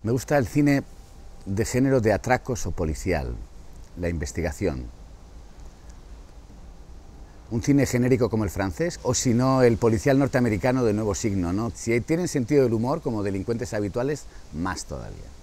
Me gusta el cine de género de atracos o policial, la investigación. Un cine genérico como el francés, o si no, el policial norteamericano de Nuevo Signo, ¿no? Si tienen sentido del humor como delincuentes habituales, más todavía.